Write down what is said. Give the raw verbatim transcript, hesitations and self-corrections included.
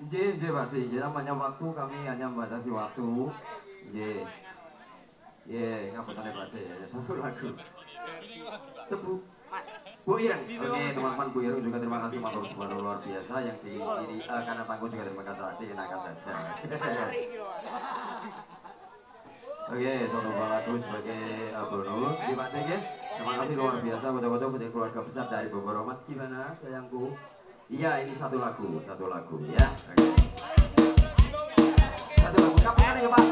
J, J Pak D, namanya waktu kami hanya membatasi waktu. J, ye, ngapain Pak D ya satu lagu. Tebu, Bu Ireng. Oke teman-teman, Bu Ireng juga terima kasih matur suara luar biasa yang di ini uh, karena panggung juga terima kasih tadi enakan saja. Oke, satu buah lagu sebagai uh, bonus di Pak D ya. Terima kasih luar biasa betul-betul buat keluarga besar dari Bogor Romat. Gimana sayangku? Iya, ini satu lagu, satu lagu ya. Oke. Satu lagu, kapan ya Pak?